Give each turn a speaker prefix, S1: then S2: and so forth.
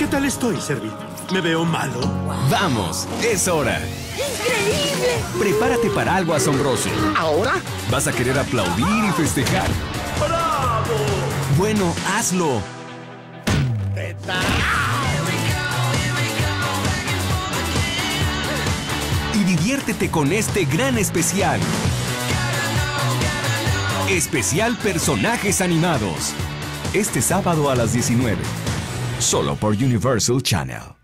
S1: ¿Qué tal estoy, Servi? ¿Me veo malo?
S2: ¡Vamos! ¡Es hora!
S3: ¡Increíble!
S2: Prepárate para algo asombroso.
S3: ¿Ahora?
S2: Vas a querer aplaudir y festejar.
S1: ¡Bravo!
S2: Bueno, hazlo. Y diviértete con este gran especial. Especial Personajes Animados. Este sábado a las 19. Solo por Universal Channel.